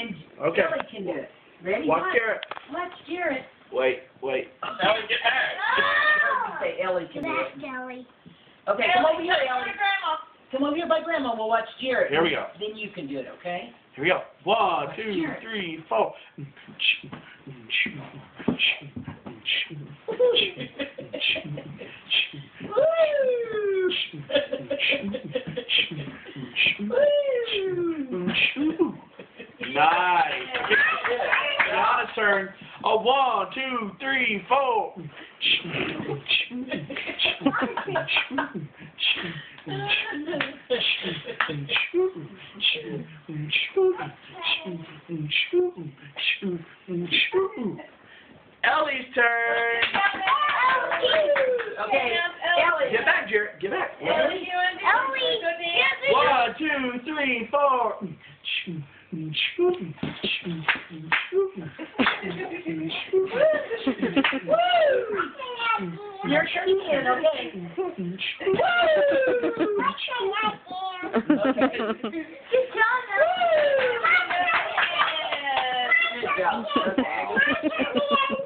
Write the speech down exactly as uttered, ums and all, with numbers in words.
then Okay. Ellie can do it. Ready? Watch Jarrett. Watch Jarrett. Wait, wait. Ellie, get back. Ah! Say Ellie can do it. That's Ellie. Okay, come over here, Ellie. Come over here by Grandma. We'll watch Jarrett. Here we go. Then you can do it, okay? Here we go. One, Watch two, Jarrett. three, four. Nice. Rihanna's turn. A one, two, three, four. Ellie's turn. Okay, Ellie. Get back, Jarrett. Get back. Ellie. Ellie. One, two, three, four. Your turn again, okay? Okay. Good job. Good job. Okay.